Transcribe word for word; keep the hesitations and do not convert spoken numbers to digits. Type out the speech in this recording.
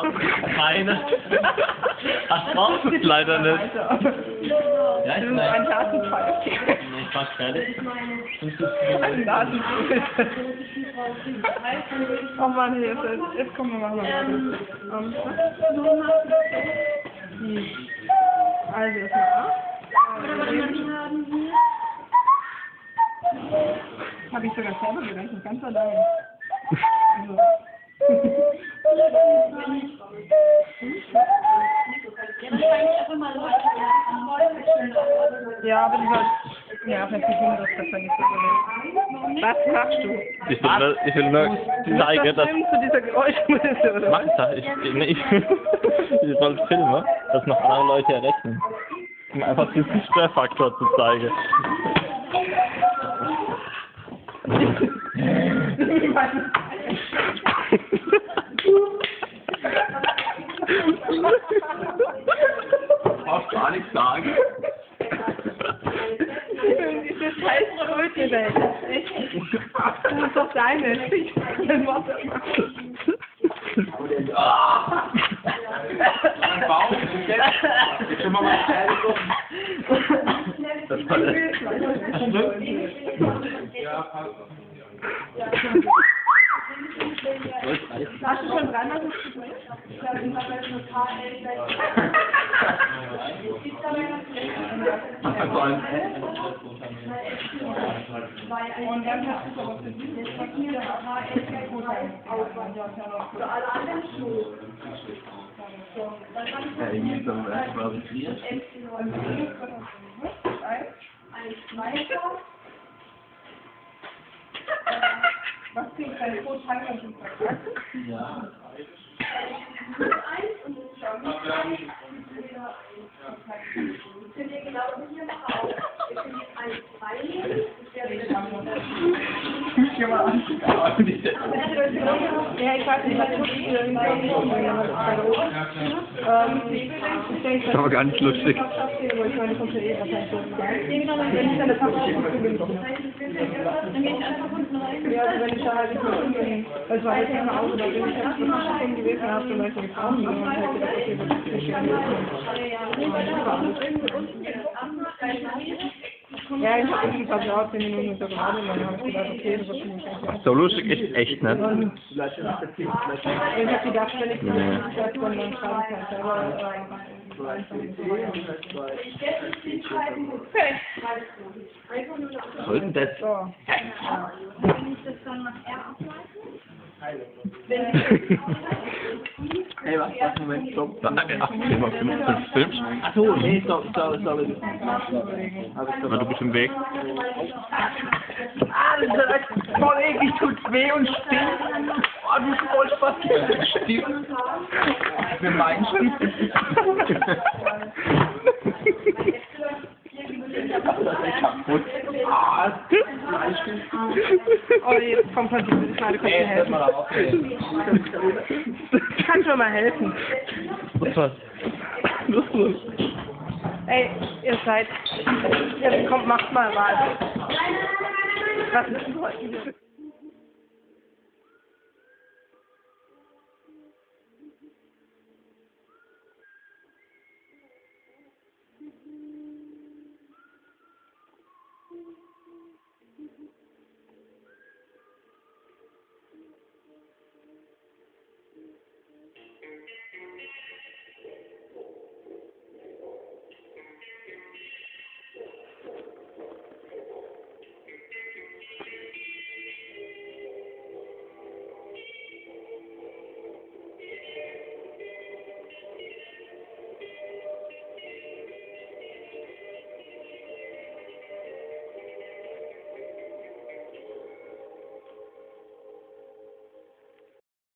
Keine. Ach, brauchst du es leider nicht. Ja, ich bin ein Nasenfall. Nee, fast fertig. Ein Nasenfall. Oh Mann, jetzt, jetzt kommen wir mal mal. Ähm, also, das mal A. Habe ich sogar selber gerechnet, ganz allein. Also. Ja, aber die soll. Ja, wenn sie tun, das kann man nicht so überlegen. Was machst du? Ich will nur, ich will nur zeigen, dass... Zu dieser Geräuschkulisse, oder? Mach ich doch. Ich, ich, ich, ich wollte filmen, dass noch andere Leute errechnen. Um einfach diesen Störfaktor zu zeigen. Du brauchst gar nichts sagen. Diese scheiß Kröte, ey. Das ist doch deine. Dann mach das mal. Mein Bauch, jetzt können wir mal fertig. Das war das. Ja, passt. Hast du schon dran, was du sprichst? Also ein Und dann hast du aber für dieses Papier für alle anderen Schuhe. Ja, irgendwie ist das erstmal Was kriegt dein Code-Teilung schon verkackt? Ja. Ja, ich weiß nicht, was du ähm, ich denke, Das war gar nicht lustig. Ich meine, kommt ja eh wahrscheinlich so. Wenn ich dann das habe, dann bin ja, also wenn ich da halt nicht mehr umgehen, weil es war jetzt immer Auto, da bin ich erst schon gewesen, habe vielleicht so gefahren und dann hätte ich okay, das ist nicht schön. Ja, ich habe schon verbraucht, zehn Minuten mit der Gerade und dann habe ich gedacht, okay, das ist schon nicht echt. So lustig ist echt nicht. Ich habe gedacht, wenn ich das nicht dann schreibe ich halt selber. Was soll denn das? So. Wenn ich das dann nach R ableite? Hey, was, was, Moment, stopp. Ach, Film, fünf Films? Ach so, nee, stopp, stopp, stopp. Aber du bist im Weg. Alter, das ist voll eklig, tut's weh und stinkt. Oh, du bist voll spaziert, das stimmt. Für meinen Stift. Kaputt. Ah, Oh, jetzt kommt halt die Schneide, kannst du mir helfen. Kannst du mir mal helfen? Was war's? Was war's? Ey, ihr seid. Jetzt kommt, macht mal was. Was ist denn heute?